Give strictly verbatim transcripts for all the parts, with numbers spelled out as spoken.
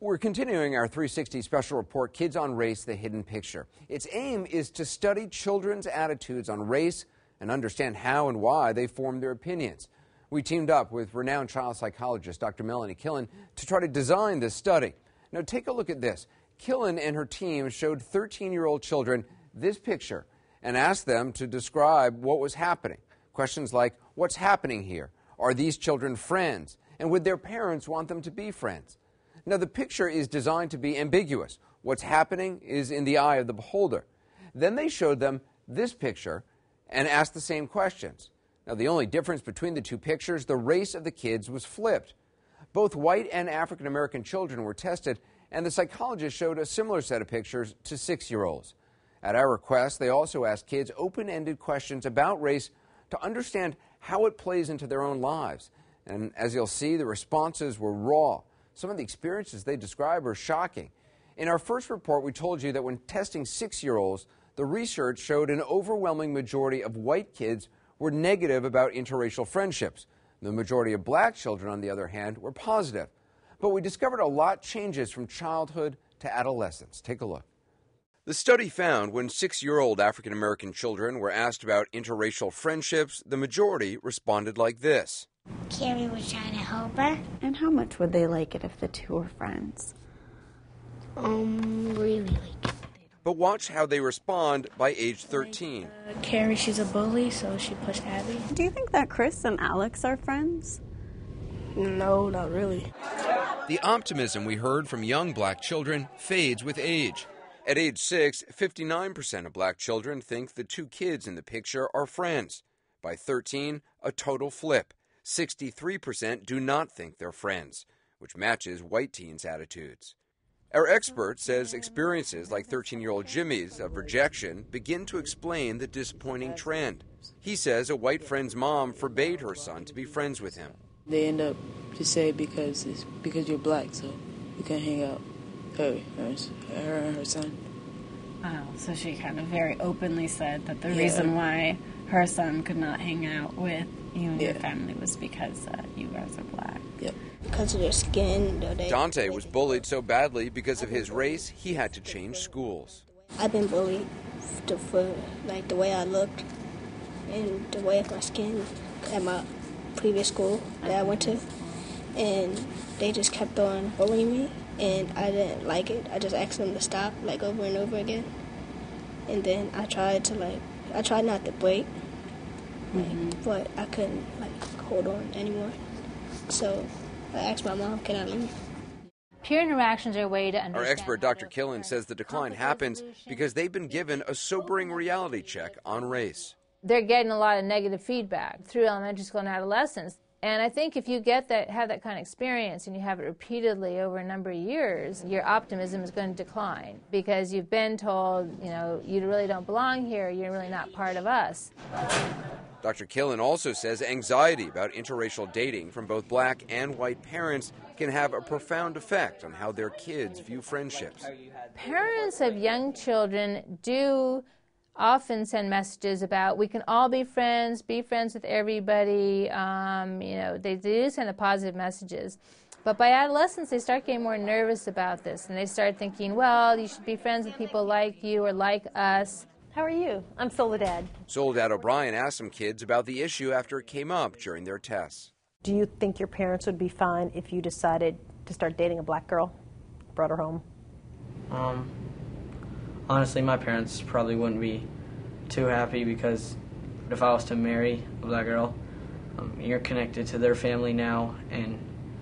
We're continuing our three sixty special report, Kids on Race, The Hidden Picture. Its aim is to study children's attitudes on race and understand how and why they form their opinions. We teamed up with renowned child psychologist Doctor Melanie Killen to try to design this study. Now take a look at this. Killen and her team showed thirteen-year-old children this picture and asked them to describe what was happening. Questions like, what's happening here? Are these children friends? And would their parents want them to be friends? Now, the picture is designed to be ambiguous. What's happening is in the eye of the beholder. Then they showed them this picture and asked the same questions. Now, the only difference between the two pictures, the race of the kids was flipped. Both white and African American children were tested, and the psychologist showed a similar set of pictures to six-year-olds. At our request, they also asked kids open-ended questions about race to understand how it plays into their own lives. And as you'll see, the responses were raw. Some of the experiences they describe are shocking. In our first report, we told you that when testing six-year-olds, the research showed an overwhelming majority of white kids were negative about interracial friendships. The majority of black children, on the other hand, were positive. But we discovered a lot changes from childhood to adolescence. Take a look. The study found when six-year-old African-American children were asked about interracial friendships, the majority responded like this. Carrie was trying to help her. And how much would they like it if the two were friends? Um, really like it. But watch how they respond by age thirteen. Uh, Carrie, she's a bully, so she pushed Abby. Do you think that Chris and Alex are friends? No, not really. The optimism we heard from young black children fades with age. At age six, fifty-nine percent of black children think the two kids in the picture are friends. By thirteen, a total flip. sixty-three percent do not think they're friends, which matches white teens' attitudes. Our expert says experiences like thirteen-year-old Jimmy's of rejection begin to explain the disappointing trend. He says a white friend's mom forbade her son to be friends with him. They end up to say because it's because you're black, so you can't hang out. Her, her, her and her son. Oh, so she kind of very openly said that the Yeah. reason why her son could not hang out with you and Yeah. your family was because uh, you guys are black. Yep. Because of their skin. They, Dante was bullied so badly because of his race, he had to change schools. I've been bullied to, for like the way I looked and the way of my skin at my previous school that I went to. And they just kept on bullying me, and I didn't like it. I just asked them to stop, like, over and over again. And then I tried to, like, I tried not to break, like, mm-hmm. but I couldn't, like, hold on anymore. So I asked my mom, can I leave? Peer interactions are a way to understand. Our expert, Doctor Killen, says the decline happens because they've been given a sobering reality check on race. They're getting a lot of negative feedback through elementary school and adolescence. And I think if you get that, have that kind of experience and you have it repeatedly over a number of years, your optimism is going to decline because you've been told, you know, you really don't belong here, you're really not part of us. Doctor Killen also says anxiety about interracial dating from both black and white parents can have a profound effect on how their kids view friendships. Parents of young children do often send messages about we can all be friends, be friends with everybody. Um, you know, they do send the positive messages. But by adolescence, they start getting more nervous about this, and they start thinking, well, you should be friends with people like you or like us. How are you? I'm Soledad. Soledad O'Brien asked some kids about the issue after it came up during their tests. Do you think your parents would be fine if you decided to start dating a black girl, brought her home? Um, honestly, my parents probably wouldn't be too happy because if I was to marry a black girl, um, you're connected to their family now, and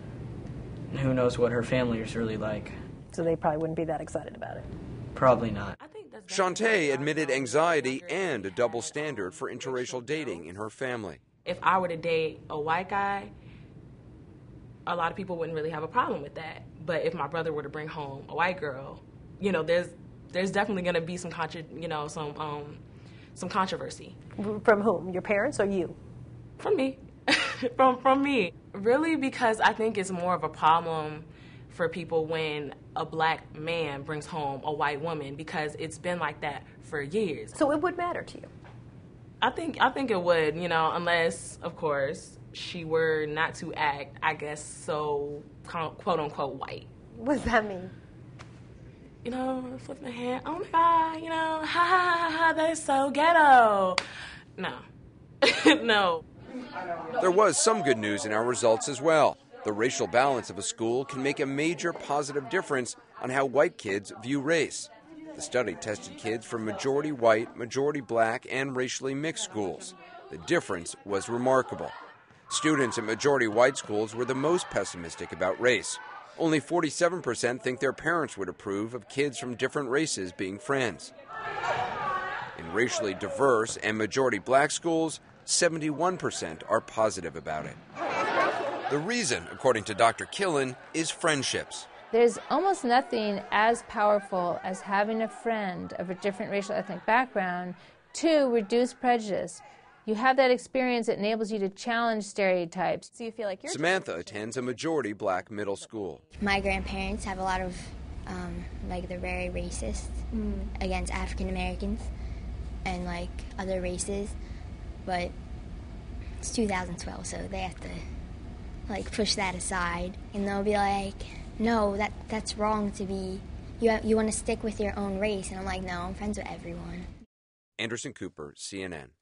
who knows what her family is really like. So they probably wouldn't be that excited about it. Probably not. Shantae admitted anxiety and a double standard for interracial dating in her family. If I were to date a white guy, a lot of people wouldn't really have a problem with that. But if my brother were to bring home a white girl, you know, there's there's definitely going to be some contra- you know, some um, some controversy. From whom? Your parents or you? From me. from from me. Really, because I think it's more of a problem for people when a black man brings home a white woman, because it's been like that for years. So it would matter to you? I think I think it would, you know, unless, of course, she were not to act, I guess, so quote unquote white. What does that mean? You know, flipping the hand. Oh my God, you know, ha ha ha ha, that is so ghetto. No. No. There was some good news in our results as well. The racial balance of a school can make a major positive difference on how white kids view race. The study tested kids from majority white, majority black, and racially mixed schools. The difference was remarkable. Students in majority white schools were the most pessimistic about race. Only forty-seven percent think their parents would approve of kids from different races being friends. In racially diverse and majority black schools, seventy-one percent are positive about it. The reason, according to Doctor Killen, is friendships. There's almost nothing as powerful as having a friend of a different racial ethnic background to reduce prejudice. You have that experience, it enables you to challenge stereotypes. So you feel like you're Samantha attends a majority black middle school. My grandparents have a lot of, um, like, they're very racist mm. against African Americans and, like, other races. But it's two thousand twelve, so they have to, like, push that aside. And they'll be like, no, that that's wrong to be, you, you want to stick with your own race. And I'm like, no, I'm friends with everyone. Anderson Cooper, C N N.